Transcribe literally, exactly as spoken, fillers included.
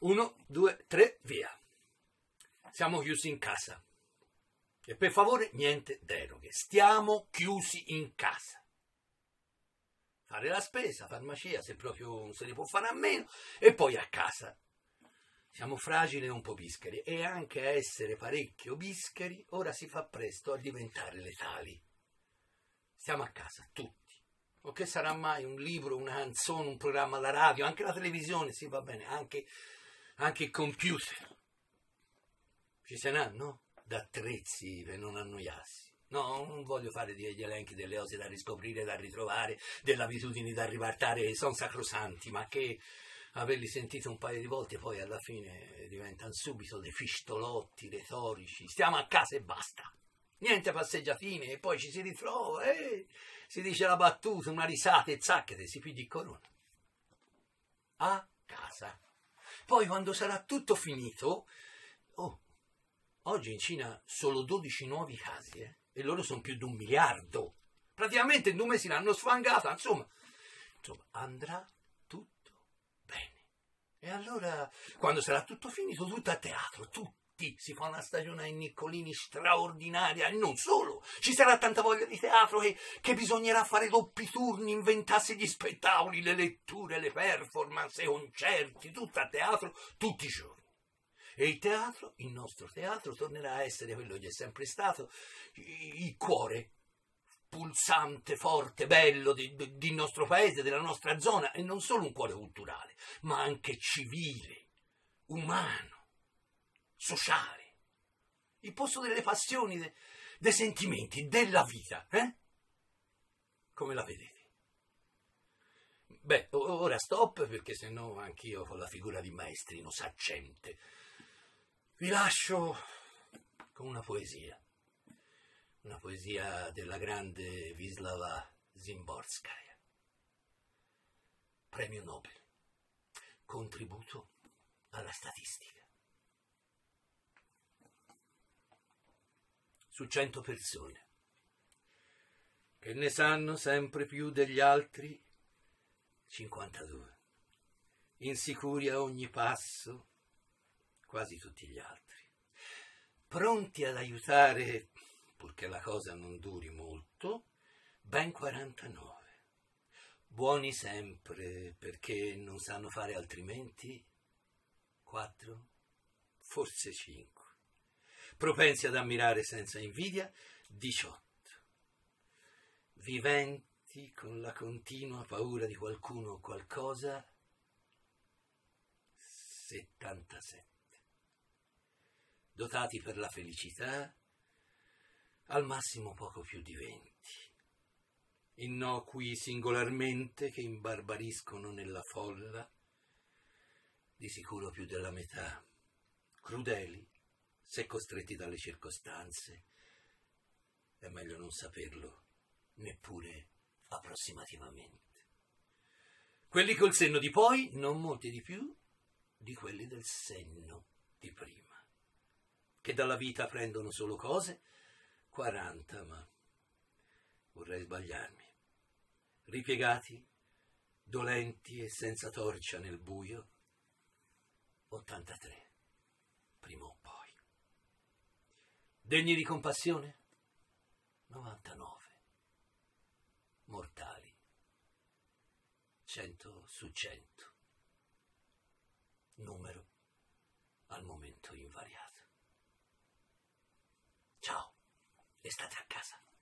Uno, due, tre, via. Siamo chiusi in casa. E per favore, niente deroghe. Stiamo chiusi in casa. Fare la spesa, farmacia, se proprio non se ne può fare a meno, e poi a casa. Siamo fragili e un po' bischeri, e anche a essere parecchio bischeri, ora si fa presto a diventare letali. Stiamo a casa, tutti. O che sarà mai un libro, una canzone, un programma alla radio, anche la televisione, sì, va bene, anche, anche il computer. Ci se n'hanno d'attrezzi per non annoiarsi. No, non voglio fare degli elenchi delle cose da riscoprire, da ritrovare, delle abitudini da ribaltare, sono sacrosanti, ma che averli sentiti un paio di volte poi alla fine diventano subito dei fistolotti retorici. Stiamo a casa e basta. Niente passeggiatine e poi ci si ritrova, eh, si dice la battuta, una risata e zacchete, si pigli corona. A casa. Poi quando sarà tutto finito, oh, oggi in Cina solo dodici nuovi casi, eh, e loro sono più di un miliardo. Praticamente in due mesi l'hanno sfangata, insomma, insomma, andrà tutto bene. E allora, quando sarà tutto finito, tutto a teatro, tutti si fa una stagione ai Niccolini straordinaria, e non solo, ci sarà tanta voglia di teatro che, che bisognerà fare doppi turni, inventarsi gli spettacoli, le letture, le performance, i concerti, tutto a teatro, tutti i giorni. E il teatro, il nostro teatro, tornerà a essere quello che è sempre stato, il cuore pulsante, forte, bello del di, di nostro paese, della nostra zona, e non solo un cuore culturale, ma anche civile, umano, sociale, il posto delle passioni, de, dei sentimenti, della vita, eh? Come la vedete? Beh, ora stop, perché sennò anch'io con la figura di maestrino saccente. Vi lascio con una poesia, una poesia della grande Wisława Szymborska, premio Nobel, contributo alla statistica. Su cento persone che ne sanno sempre più degli altri, cinquantadue, insicuri a ogni passo, quasi tutti gli altri, pronti ad aiutare, purché la cosa non duri molto, ben quarantanove, buoni sempre perché non sanno fare altrimenti, quattro, forse cinque, propensi ad ammirare senza invidia, diciotto, viventi con la continua paura di qualcuno o qualcosa, settantasette. Dotati per la felicità, al massimo poco più di venti, innocui singolarmente che imbarbariscono nella folla, di sicuro più della metà, crudeli se costretti dalle circostanze, è meglio non saperlo, neppure approssimativamente. Quelli col senno di poi, non molti di più di quelli del senno di prima, che dalla vita prendono solo cose, quaranta, ma vorrei sbagliarmi, ripiegati, dolenti e senza torcia nel buio, ottantatré, prima o poi. Degni di compassione? novantanove. Mortali? cento su cento. Numero al momento invariato. Ciao, e state a casa.